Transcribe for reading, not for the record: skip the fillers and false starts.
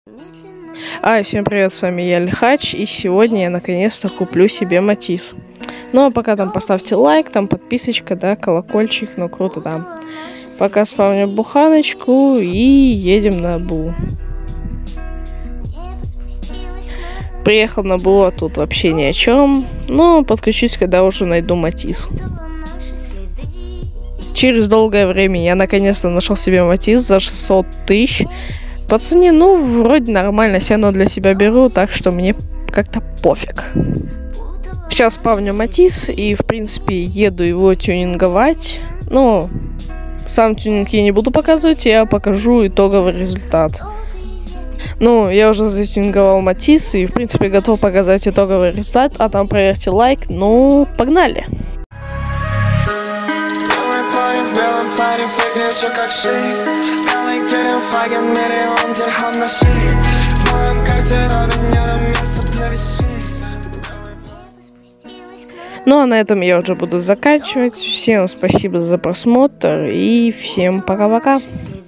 Всем привет, с вами я, Лихач, и сегодня я наконец-то куплю себе Матис. Ну а пока там поставьте лайк, там подписочка, да, колокольчик, ну круто, да. Пока спавню буханочку и едем на Бу. Приехал на Бу, а тут вообще ни о чем, но подключусь, когда уже найду Матис. Через долгое время я наконец-то нашел себе Матис за 600 тысяч. По цене, ну, вроде нормально, все равно для себя беру, так что мне как-то пофиг. Сейчас спавню Матис и, в принципе, еду его тюнинговать. Но сам тюнинг я не буду показывать, я покажу итоговый результат. Ну, я уже затюнинговал Матис и, в принципе, готов показать итоговый результат, а там проверьте лайк. Ну, погнали! В белом плане выглядит все как шик. Белый перед флагом миллион дирхам на шик. В моем гардеробе нет места для вещей. Ну а на этом я уже буду заканчивать. Всем спасибо за просмотр и всем пока-пока.